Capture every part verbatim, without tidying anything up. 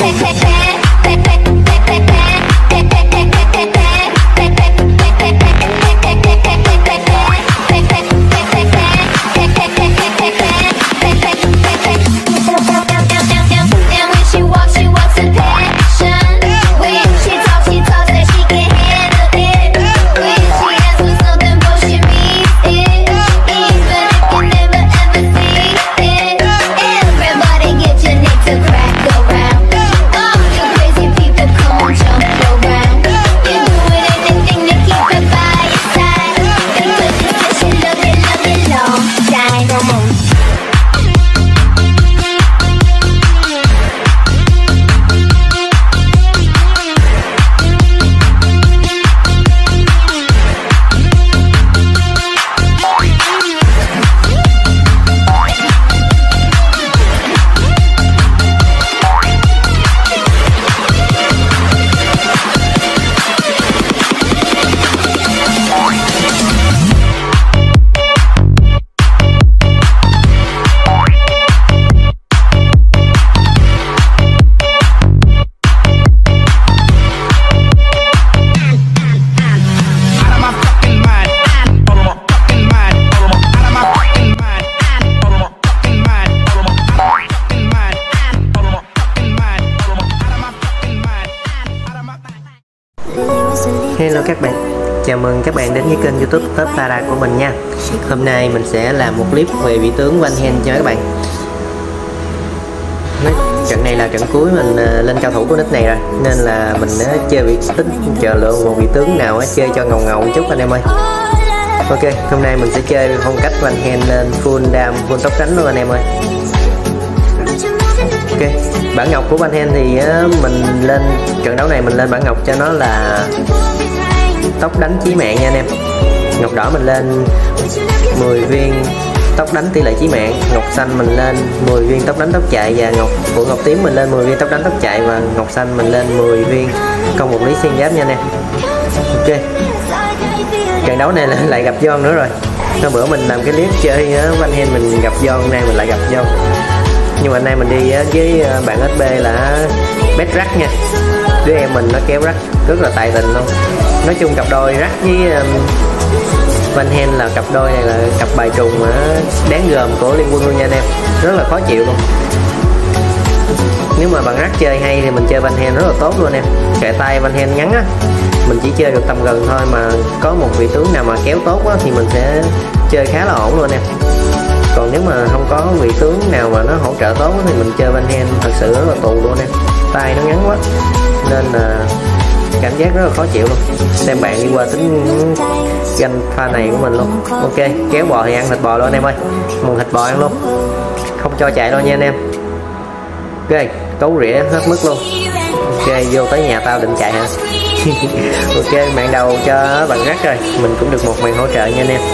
Hello các bạn, chào mừng các bạn đến với kênh YouTube Top Para của mình nha. Hôm nay mình sẽ làm một clip về vị tướng Van Hen cho các bạn. Trận này là trận cuối mình lên cao thủ của nick này rồi, nên là mình đã chơi vị tính chờ lựa một vị tướng nào chơi cho ngầu ngầu một chút anh em ơi. Ok, hôm nay mình sẽ chơi phong cách Van Hen lên full đam, full tốc đánh luôn anh em ơi. Ok, bản ngọc của Van Hen thì mình lên trận đấu này mình lên bản ngọc cho nó là tốc đánh chí mạng nha anh em. Ngọc đỏ mình lên mười viên tốc đánh tỷ lệ chí mạng, ngọc xanh mình lên mười viên tốc đánh tốc chạy, và ngọc của ngọc tím mình lên mười viên tốc đánh tốc chạy, và ngọc xanh mình lên mười viên công một lý xuyên giáp nha anh em. Ok, trận đấu này lại gặp John nữa rồi. Hôm bữa mình làm cái clip chơi Van Hen mình gặp John, nay mình lại gặp John. Nhưng mà hôm nay mình đi với bạn ét bê là Bet Rắc nha. Đứa em mình nó kéo Rắc rất là tài tình luôn. Nói chung cặp đôi Rắc với um, Van Hen là cặp đôi này là cặp bài trùng mà đáng gờm của Liên Quân luôn nha anh em. Rất là khó chịu luôn. Nếu mà bạn Rắc chơi hay thì mình chơi Van Hen rất là tốt luôn em. Kệ tay Van Hen ngắn á, mình chỉ chơi được tầm gần thôi, mà có một vị tướng nào mà kéo tốt á thì mình sẽ chơi khá là ổn luôn em. Còn nếu mà không có vị tướng nào mà nó hỗ trợ tốt thì mình chơi Van Hen thật sự rất là tù luôn em. Tay nó ngắn quá nên là cảm giác rất là khó chịu luôn. Xem bạn đi qua tính ganh pha này của mình luôn. Ok, kéo bò thì ăn thịt bò luôn anh em ơi, mùn thịt bò ăn luôn, không cho chạy đâu nha anh em. Ok, cấu rỉa hết mức luôn. Ok, vô tới nhà tao định chạy hả? Ok, mạng đầu cho bạn Rắc rồi, mình cũng được một mạng hỗ trợ nha anh em.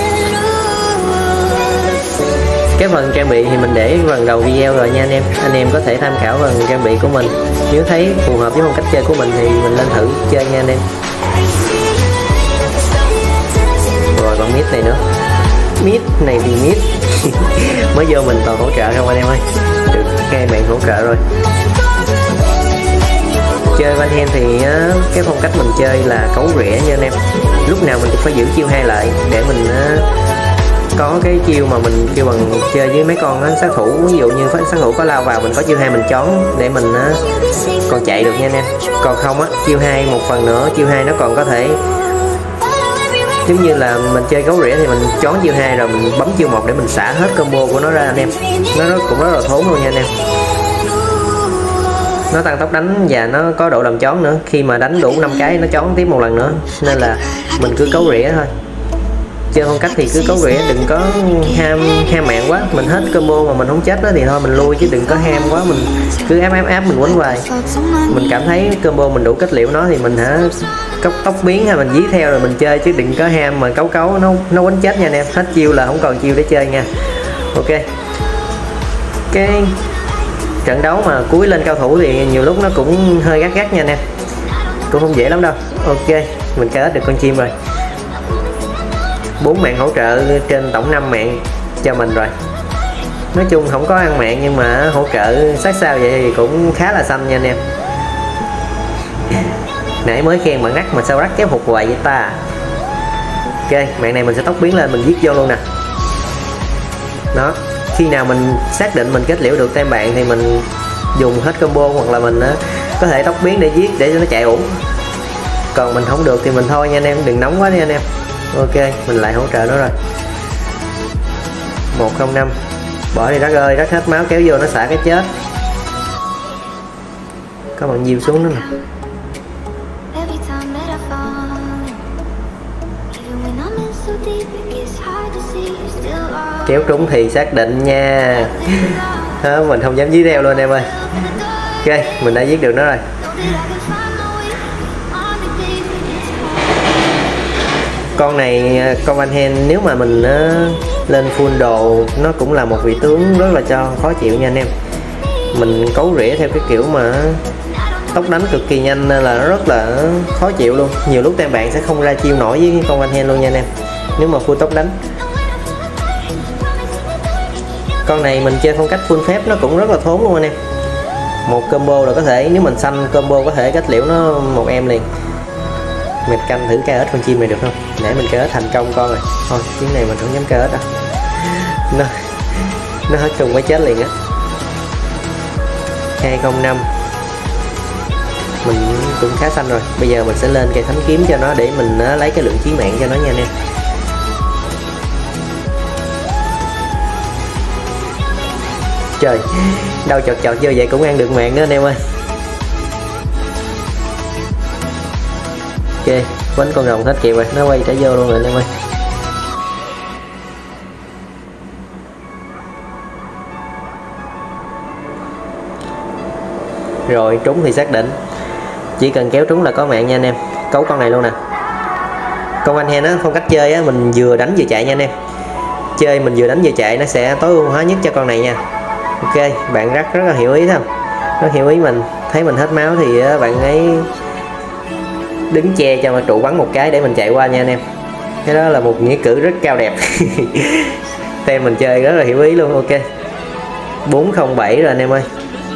Cái phần trang bị thì mình để phần đầu video rồi nha anh em. Anh em có thể tham khảo phần trang bị của mình, nếu thấy phù hợp với phong cách chơi của mình thì mình lên thử chơi nha anh em. Rồi còn mid này nữa, mid này thì mid mới vô mình toàn hỗ trợ không anh em ơi, được hai bạn hỗ trợ rồi. Chơi Van Hen thì cái phong cách mình chơi là cấu rỉa nha anh em. Lúc nào mình cũng phải giữ chiêu hai lại để mình có cái chiêu mà mình kêu bằng chơi với mấy con sát thủ, ví dụ như sát thủ có lao vào mình có chiêu hai mình chón để mình còn chạy được nha anh em. Còn không á, chiêu hai một phần nữa, chiêu hai nó còn có thể giống như là mình chơi gấu rỉa thì mình chón chiêu hai rồi mình bấm chiêu một để mình xả hết combo của nó ra anh em. Nó rất, cũng rất là thốn luôn nha anh em. Nó tăng tốc đánh và nó có độ làm chón nữa, khi mà đánh đủ năm cái nó chón tiếp một lần nữa, nên là mình cứ cấu rỉa thôi. Chơi phong cách thì cứ cấu rỉa, đừng có ham ham mạng quá. Mình hết combo mà mình không chết đó thì thôi mình lui, chứ đừng có ham quá, mình cứ áp áp áp mình quấn hoài. Mình cảm thấy combo mình đủ kết liễu nó thì mình hả cốc tốc biến hay mình dí theo rồi mình chơi, chứ đừng có ham mà cấu cấu nó nó quánh chết nha anh em. Hết chiêu là không còn chiêu để chơi nha. Ok, cái trận đấu mà cuối lên cao thủ thì nhiều lúc nó cũng hơi gắt gắt nha anh em, cũng không dễ lắm đâu. Ok, mình kết được con chim rồi, bốn mạng hỗ trợ trên tổng năm mạng cho mình rồi. Nói chung không có ăn mạng nhưng mà hỗ trợ sát sao vậy thì cũng khá là xanh nha anh em. Nãy mới khen bạn rắc mà sao rắc kéo hụt hoài vậy ta. Ok, mạng này mình sẽ tốc biến lên mình giết vô luôn nè. Đó, khi nào mình xác định mình kết liễu được tem bạn thì mình dùng hết combo, hoặc là mình có thể tốc biến để giết để cho nó chạy ủ. Còn mình không được thì mình thôi nha anh em, đừng nóng quá đi anh em. Ok, mình lại hỗ trợ nó rồi. Một không năm. Bỏ đi Rắc ơi, Rắc hết máu kéo vô nó xả cái chết. Có bạn diêu xuống nữa nè. Kéo trúng thì xác định nha. Đó, mình không dám dí reo luôn em ơi. Ok, mình đã giết được nó rồi. Con này, con Van Hen nếu mà mình uh, lên full đồ nó cũng là một vị tướng rất là cho khó chịu nha anh em. Mình cấu rỉa theo cái kiểu mà tốc đánh cực kỳ nhanh nên là nó rất là khó chịu luôn. Nhiều lúc tem bạn sẽ không ra chiêu nổi với con Van Hen luôn nha anh em, nếu mà full tốc đánh. Con này mình chơi phong cách full phép nó cũng rất là thốn luôn anh em. Một combo là có thể, nếu mình xanh combo có thể kết liễu nó một em liền. Mình canh thử ca ếch con chim này được không? Nãy mình ca ếch thành công con rồi. Thôi chuyến này mình không dám ca ếch đâu. Nó nó hết trùng mới chết liền á. Hai không năm. Mình cũng khá xanh rồi. Bây giờ mình sẽ lên cây thánh kiếm cho nó để mình lấy cái lượng chí mạng cho nó nha anh em. Trời, đâu chọt chọt vô vậy cũng ăn được mạng nữa anh em ơi. Ok, quánh con rồng hết kịp rồi, nó quay trở vô luôn rồi anh em ơi. Rồi trúng thì xác định, chỉ cần kéo trúng là có mạng nha anh em. Cấu con này luôn nè. Con Van Hen á, phong cách chơi á, mình vừa đánh vừa chạy nha anh em. Chơi mình vừa đánh vừa chạy nó sẽ tối ưu hóa nhất cho con này nha. Ok, bạn Rắc rất là hiểu ý không? Rất hiểu ý mình. Thấy mình hết máu thì bạn ấy đứng che cho mà trụ bắn một cái để mình chạy qua nha anh em. Cái đó là một nghĩa cử rất cao đẹp. Tem mình chơi rất là hiểu ý luôn. Ok, bốn không bảy rồi anh em ơi.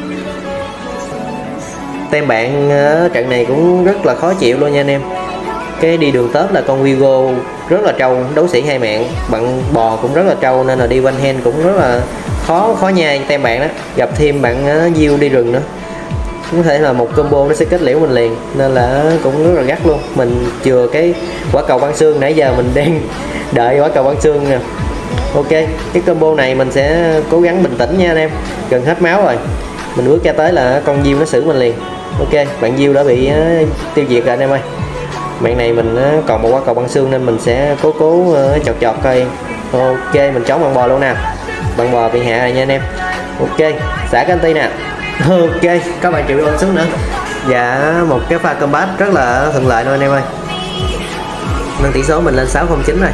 Tem bạn trận này cũng rất là khó chịu luôn nha anh em. Cái đi đường tớp là con Vigo rất là trâu, đấu sĩ hai mạng, bạn bò cũng rất là trâu nên là đi Van Hen cũng rất là khó khó nhai tem bạn đó. Gặp thêm bạn diêu đi rừng nữa, có thể là một combo nó sẽ kết liễu mình liền nên là cũng rất là gắt luôn. Mình chừa cái quả cầu băng xương, nãy giờ mình đang đợi quả cầu băng xương nè. Ok, cái combo này mình sẽ cố gắng bình tĩnh nha anh em. Gần hết máu rồi, mình bước ra tới là con diêu nó xử mình liền. Ok, bạn diêu đã bị uh, tiêu diệt rồi anh em ơi. Bạn này mình uh, còn một quả cầu băng xương nên mình sẽ cố cố uh, chọt chọt coi. Ok, mình chống bạn bò luôn nè. Bạn bò bị hạ rồi nha anh em. Ok, xả cái anti nè. Ok, các bạn chịu ơn xuống nữa. Dạ, một cái pha combat rất là thuận lợi luôn anh em ơi. Nâng tỷ số mình lên sáu không chín rồi.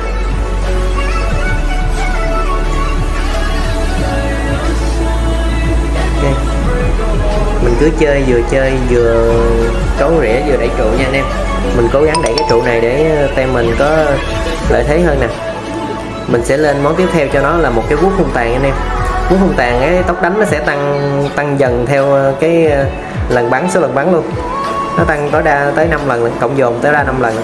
Ok, mình cứ chơi, vừa chơi vừa cấu rỉa vừa đẩy trụ nha anh em. Mình cố gắng đẩy cái trụ này để tem mình có lợi thế hơn nè. Mình sẽ lên món tiếp theo cho nó là một cái vuốt hung tàn anh em. Vuốt hung tàn cái tốc đánh nó sẽ tăng tăng dần theo cái lần bắn, số lần bắn luôn. Nó tăng tối đa tới năm lần, cộng dồn tới ra năm lần.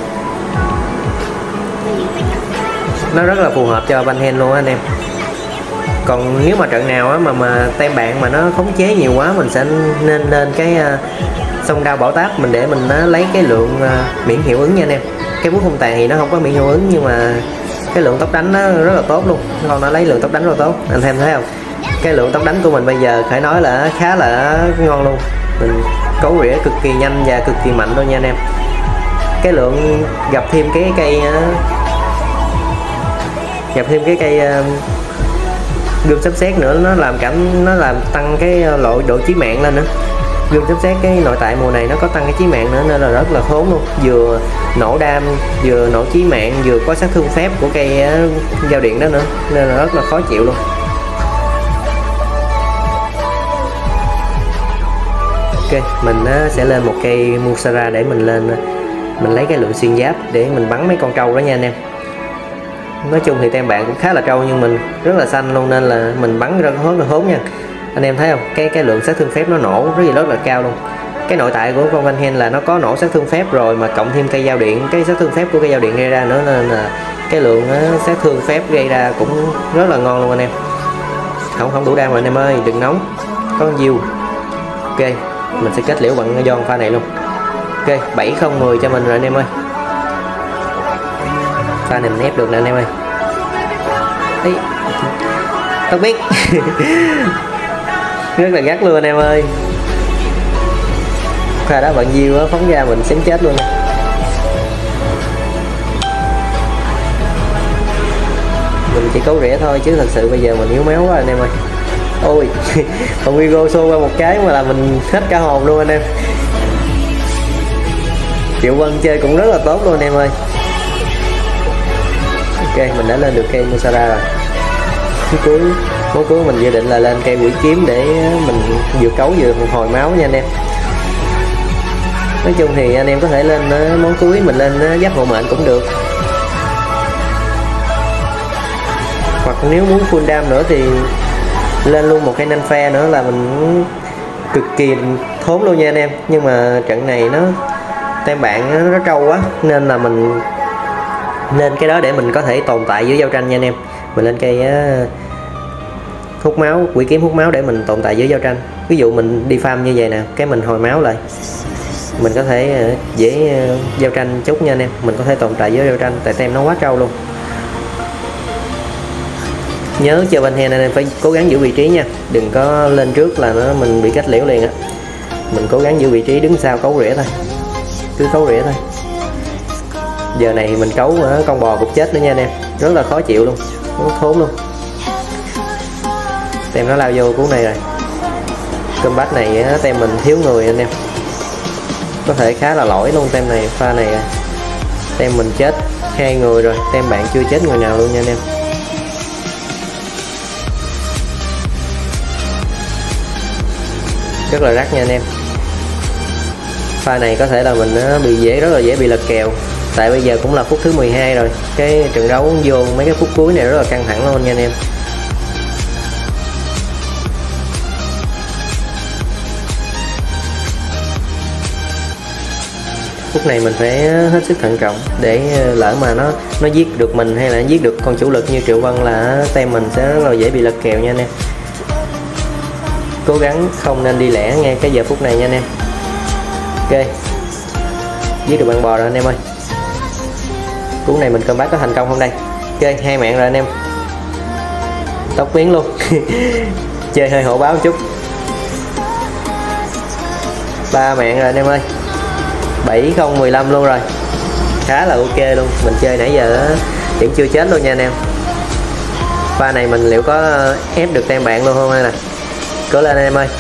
Nó rất là phù hợp cho Van Hen luôn anh em. Còn nếu mà trận nào á mà mà tem bạn mà nó khống chế nhiều quá, mình sẽ nên lên cái uh, sông đao bảo táp mình để mình uh, lấy cái lượng uh, miễn hiệu ứng nha anh em. Cái vuốt hung tàn thì nó không có miễn hiệu ứng nhưng mà cái lượng tốc đánh nó rất là tốt luôn. Con nó lấy lượng tốc đánh rất là tốt, anh em thấy không? Cái lượng tốc đánh của mình bây giờ phải nói là khá là ngon luôn. Mình cấu rỉa cực kỳ nhanh và cực kỳ mạnh luôn nha anh em. Cái lượng gặp thêm cái cây uh, gặp thêm cái cây uh, gươm sấm sét nữa, nó làm cảm nó làm tăng cái lộ độ chí mạng lên nữa. Gươm sấm sét cái nội tại mùa này nó có tăng cái chí mạng nữa nên là rất là khốn luôn. Vừa nổ đam, vừa nổ chí mạng, vừa có sát thương phép của cây uh, giao điện đó nữa nên là rất là khó chịu luôn. Ok, mình uh, sẽ lên một cây Musara để mình lên uh, mình lấy cái lượng xuyên giáp để mình bắn mấy con trâu đó nha anh em. Nói chung thì tem bạn cũng khá là trâu nhưng mình rất là xanh luôn, nên là mình bắn ra hốt là hốt nha. Anh em thấy không, cái cái lượng sát thương phép nó nổ rất là rất là cao luôn. Cái nội tại của con Van Hen là nó có nổ sát thương phép rồi, mà cộng thêm cây dao điện, cái sát thương phép của cây dao điện gây ra nữa, nên là cái lượng sát thương phép gây ra cũng rất là ngon luôn anh em. Không không đủ đam rồi anh em ơi, đừng nóng. Có con diêu. Ok, mình sẽ kết liễu bằng giòn pha này luôn. Ok, bảy không mười cho mình rồi anh em ơi. Pha này mình ép được nè anh em ơi. Ấy, tóc biết. Rất là gắt luôn anh em ơi. Pha đó bạn diêu á, phóng ra mình xém chết luôn. Mình chỉ cấu rỉa thôi chứ thật sự bây giờ mình yếu máu quá anh em ơi. Ôi, còn Vigo xô qua một cái mà là mình hết cả hồn luôn anh em. Triệu Vân chơi cũng rất là tốt luôn anh em ơi. Ok, mình đã lên được cây Musara rồi. Cuối món cuối mình dự định là lên cây quỷ kiếm để mình vừa cấu vừa hồi máu nha anh em. Nói chung thì anh em có thể lên món cuối mình lên giáp hộ mệnh cũng được, hoặc nếu muốn full đam nữa thì lên luôn một cây nanh phe nữa là mình cực kỳ thốn luôn nha anh em. Nhưng mà trận này nó tem bạn nó trâu quá nên là mình nên cái đó để mình có thể tồn tại dưới giao tranh nha anh em. Mình lên cây uh, hút máu, quỷ kiếm hút máu để mình tồn tại dưới giao tranh. Ví dụ mình đi farm như vậy nè, cái mình hồi máu lại, mình có thể uh, dễ uh, giao tranh chút nha anh em. Mình có thể tồn tại dưới giao tranh tại tem nó quá trâu luôn. Nhớ chơi Van Hen anh em phải cố gắng giữ vị trí nha, đừng có lên trước là nó mình bị kết liễu liền á. Mình cố gắng giữ vị trí đứng sau cấu rỉa thôi, cứ cấu rỉa thôi. Giờ này mình cấu con bò cũng chết nữa nha anh em, rất là khó chịu luôn, nó thốn luôn. Tem nó lao vô cú này rồi. Combat này tem mình thiếu người anh em, có thể khá là lỗi luôn. Tem này pha này tem mình chết hai người rồi, tem bạn chưa chết người nào luôn nha anh em. Rất là rắc nha anh em. Pha này có thể là mình bị dễ rất là dễ bị lật kèo, tại bây giờ cũng là phút thứ mười hai rồi. Cái trận đấu vô mấy cái phút cuối này rất là căng thẳng luôn nha anh em. Phút này mình phải hết sức thận trọng, để lỡ mà nó nó giết được mình hay là nó giết được con chủ lực như Triệu Vân là tem mình sẽ rất là dễ bị lật kèo nha anh em. Cố gắng không nên đi lẻ ngay cái giờ phút này nha anh em. Ok, giết được bạn bò rồi anh em ơi. Cú này mình combat có thành công không đây? Ok, hai mạng rồi anh em. Tóc biến luôn. Chơi hơi hổ báo một chút. Ba mạng rồi anh em ơi. Bảy không mười lăm luôn rồi, khá là ok luôn. Mình chơi nãy giờ vẫn chưa chết luôn nha anh em. Pha này mình liệu có ép được tem bạn luôn không hay nè. Cố lên anh em ơi.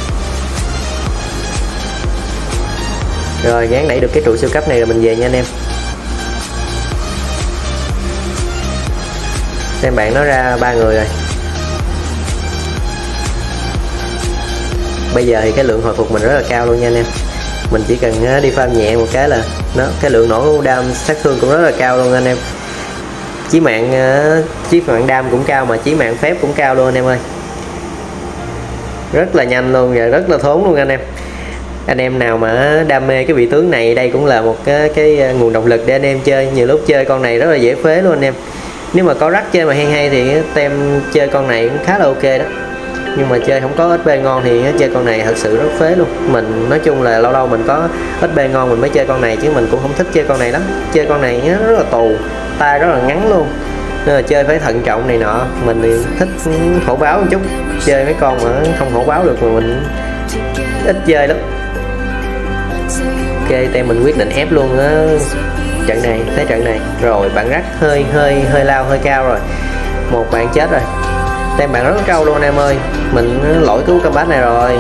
Rồi gán đẩy được cái trụ siêu cấp này rồi mình về nha anh em. Tem bạn nó ra ba người rồi. Bây giờ thì cái lượng hồi phục mình rất là cao luôn nha anh em. Mình chỉ cần đi farm nhẹ một cái là nó cái lượng nổ đam sát thương cũng rất là cao luôn anh em. Chí mạng chí mạng đam cũng cao mà chí mạng phép cũng cao luôn anh em ơi. Rất là nhanh luôn và rất là thốn luôn anh em. Anh em nào mà đam mê cái vị tướng này, đây cũng là một cái, cái nguồn động lực để anh em chơi. Nhiều lúc chơi con này rất là dễ phế luôn anh em. Nếu mà có rắc chơi mà hay hay thì tem chơi con này cũng khá là ok đó. Nhưng mà chơi không có ét pê ngon thì chơi con này thật sự rất phế luôn. Mình nói chung là lâu lâu mình có ét pê ngon mình mới chơi con này, chứ mình cũng không thích chơi con này lắm. Chơi con này rất là tù, tay rất là ngắn luôn, nên là chơi phải thận trọng này nọ. Mình thì thích hổ báo một chút, chơi mấy con mà không hổ báo được mà mình ít chơi lắm. Ok, tem mình quyết định ép luôn á trận này, thấy trận này rồi. Bạn rắc hơi hơi hơi lao hơi cao rồi, một bạn chết rồi. Tem bạn rất trâu luôn anh em ơi. Mình lỗi cứu combat này rồi.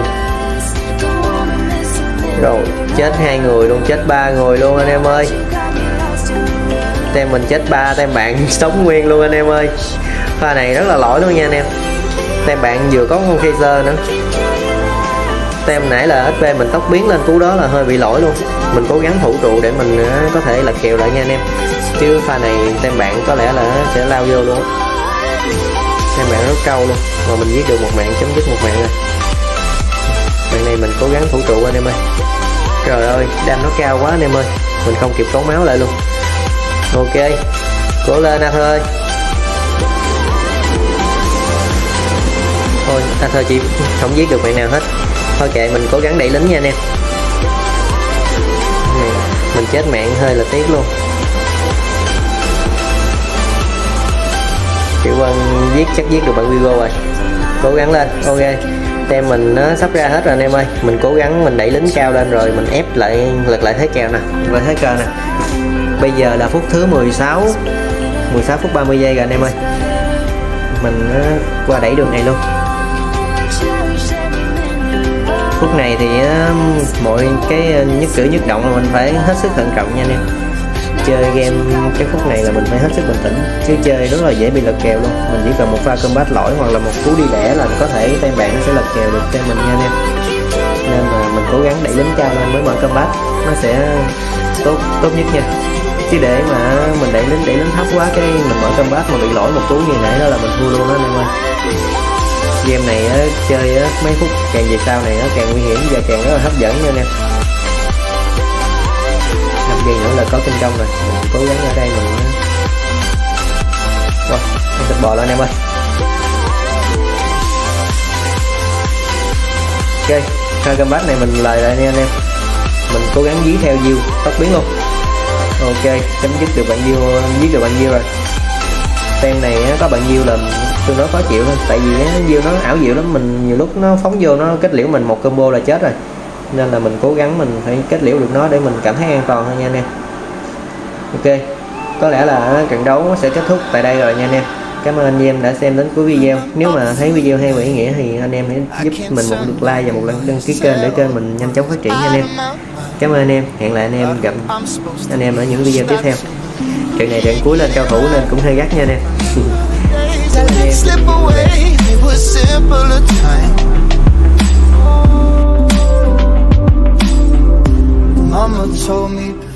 Rồi chết hai người luôn, chết ba người luôn anh em ơi. Tem mình chết ba, tem bạn sống nguyên luôn anh em ơi. Pha này rất là lỗi luôn nha anh em. Tem bạn vừa có con Kaiser nữa. Tem nãy là ét pê mình tốc biến lên cú đó là hơi bị lỗi luôn. Mình cố gắng thủ trụ để mình có thể lật kèo lại nha anh em, chứ pha này tem bạn có lẽ là sẽ lao vô luôn. Tem bạn rất câu luôn, mà mình giết được một mạng, chấm dứt một mạng rồi. Mạng này mình cố gắng thủ trụ anh em ơi. Trời ơi, đam nó cao quá anh em ơi, mình không kịp cấu máu lại luôn. Ok, cố lên Arthur ơi. Thôi Arthur chỉ không giết được mạng nào hết. Thôi kệ, mình cố gắng đẩy lính nha anh em. Mình chết mạng hơi là tiếc luôn. Triệu Quân giết chắc giết được bạn Vigo rồi. Cố gắng lên. Ok, tem mình nó sắp ra hết rồi anh em ơi. Mình cố gắng mình đẩy lính cao lên rồi mình ép lại, lật lại thế kèo nè, lại thế cờ nè. Bây giờ là phút thứ mười sáu, mười sáu phút ba mươi giây rồi anh em ơi. Mình qua đẩy đường này luôn. Phút này thì mọi cái nhất cử nhất động là mình phải hết sức thận trọng nha anh em. Chơi game cái phút này là mình phải hết sức bình tĩnh, chứ chơi rất là dễ bị lật kèo luôn. Mình chỉ cần một pha combat lỗi hoặc là một cú đi đẻ là có thể tem bạn nó sẽ lật kèo được cho mình nha anh em. Nên là mình cố gắng đẩy lính cao lên mới mở combat, nó sẽ tốt tốt nhất nha. Chứ để mà mình đẩy lính đẩy lính thấp quá cái mình mở combat mà bị lỗi một cú như nãy đó là mình thua luôn đó anh em ơi. Game này á, chơi á, mấy phút càng về sau này nó càng nguy hiểm và càng rất là hấp dẫn nha anh em. năm giây nữa là có kinh công rồi, mình cố gắng ở đây mình. Wow, mình thịt bò lên em ơi. Ok, hai combat này mình lời lại nha anh em. Mình cố gắng dí theo diêu tốc biến luôn. Ok, chấm dứt được bạn diêu, giết được bạn diêu rồi. Tem này có bạn diêu là tương đối khó chịu thôi, tại vì diêu nó ảo diệu lắm, mình nhiều lúc nó phóng vô nó kết liễu mình một combo là chết rồi. Nên là mình cố gắng mình phải kết liễu được nó để mình cảm thấy an toàn hơn nha anh em. Ok, có lẽ là trận đấu sẽ kết thúc tại đây rồi nha anh em. Cảm ơn anh em đã xem đến cuối video. Nếu mà thấy video hay và ý nghĩa thì anh em hãy giúp mình một lượt like và một lần đăng ký kênh để kênh mình nhanh chóng phát triển nha anh em. Cảm ơn anh em, hẹn lại anh em gặp anh em ở những video tiếp theo. Trận này trận cuối lên cao thủ nên cũng hơi gắt nha anh em. Mama told me